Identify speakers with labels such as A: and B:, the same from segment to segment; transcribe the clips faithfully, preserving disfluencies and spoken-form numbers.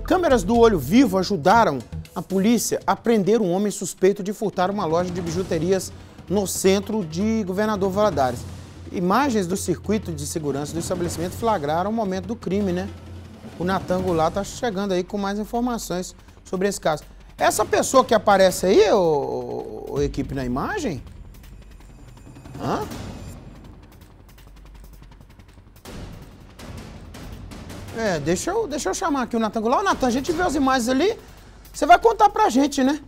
A: Câmeras do Olho Vivo ajudaram a polícia a prender um homem suspeito de furtar uma loja de bijuterias no centro de Governador Valadares. Imagens do circuito de segurança do estabelecimento flagraram o momento do crime, né? O Natan Goulart está chegando aí com mais informações sobre esse caso. Essa pessoa que aparece aí, ô, ô, ô, equipe, na imagem? Hã? É, deixa eu, deixa eu chamar aqui o Natan Goulart. Ô, Natan, a gente viu as imagens ali, você vai contar pra gente, né?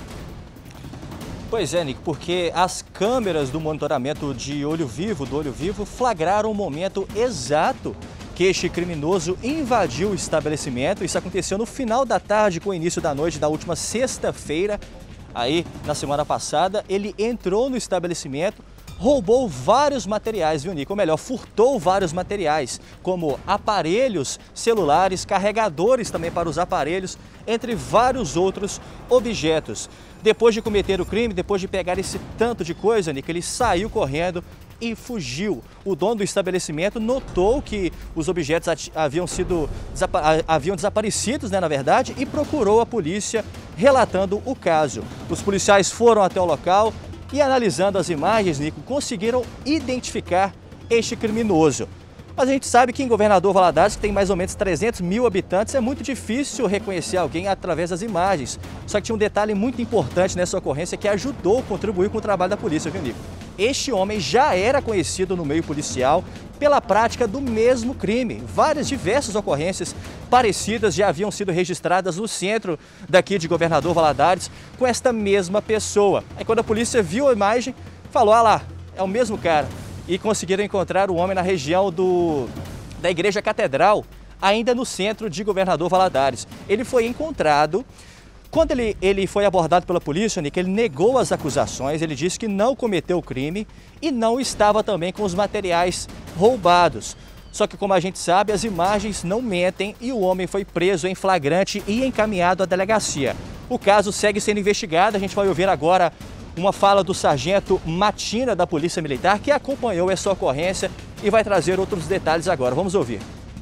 B: Pois é, Nick, porque as câmeras do monitoramento de olho vivo, do olho vivo, flagraram o momento exato que este criminoso invadiu o estabelecimento. Isso aconteceu no final da tarde, com o início da noite da última sexta-feira. Aí, na semana passada, ele entrou no estabelecimento, roubou vários materiais, viu, Nico? Ou melhor, furtou vários materiais, como aparelhos celulares, carregadores também para os aparelhos, entre vários outros objetos. Depois de cometer o crime, depois de pegar esse tanto de coisa, Nico, ele saiu correndo e fugiu. O dono do estabelecimento notou que os objetos haviam sido haviam desaparecidos, né, na verdade, e procurou a polícia, relatando o caso. Os policiais foram até o local e, analisando as imagens, Nico, conseguiram identificar este criminoso. Mas a gente sabe que em Governador Valadares, que tem mais ou menos trezentos mil habitantes, é muito difícil reconhecer alguém através das imagens. Só que tinha um detalhe muito importante nessa ocorrência que ajudou, contribuiu com o trabalho da polícia, viu, Nico? Este homem já era conhecido no meio policial pela prática do mesmo crime. Várias diversas ocorrências parecidas já haviam sido registradas no centro daqui de Governador Valadares com esta mesma pessoa. Aí quando a polícia viu a imagem, falou, ah lá, é o mesmo cara. E conseguiram encontrar o homem na região do, da Igreja Catedral, ainda no centro de Governador Valadares. Ele foi encontrado. Quando ele, ele foi abordado pela polícia, Nick, ele negou as acusações, ele disse que não cometeu o crime e não estava também com os materiais roubados. Só que, como a gente sabe, as imagens não mentem e o homem foi preso em flagrante e encaminhado à delegacia. O caso segue sendo investigado, a gente vai ouvir agora uma fala do sargento Matina da Polícia Militar, que acompanhou essa ocorrência e vai trazer outros detalhes agora. Vamos ouvir.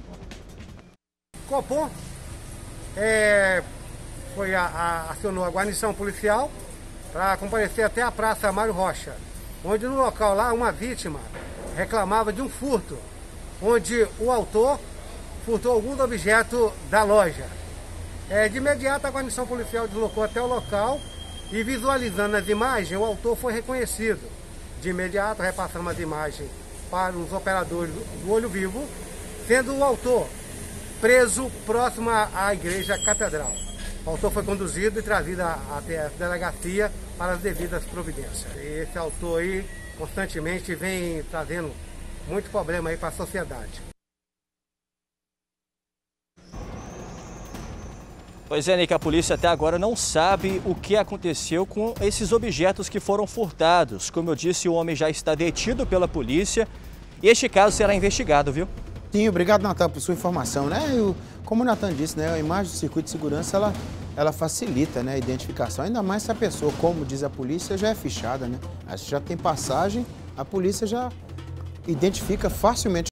C: Copom é, foi a, a, acionou a guarnição policial para comparecer até a Praça Mário Rocha, onde no local lá uma vítima reclamava de um furto, onde o autor furtou alguns objetos da loja. É, de imediato a guarnição policial deslocou até o local e, visualizando as imagens, o autor foi reconhecido. De imediato repassamos as imagens para os operadores do Olho Vivo, sendo o autor preso próximo à Igreja Catedral. O autor foi conduzido e trazido até a delegacia para as devidas providências. E esse autor aí constantemente vem trazendo muito problema aí para a sociedade.
B: Pois é, Nick, a polícia até agora não sabe o que aconteceu com esses objetos que foram furtados. Como eu disse, o homem já está detido pela polícia e este caso será investigado, viu?
A: Sim, obrigado, Natan, por sua informação, né? Eu, como o Natan disse, né, a imagem do circuito de segurança, ela, ela facilita, né, a identificação, ainda mais se a pessoa, como diz a polícia, já é fichada, né? Se já tem passagem, a polícia já identifica facilmente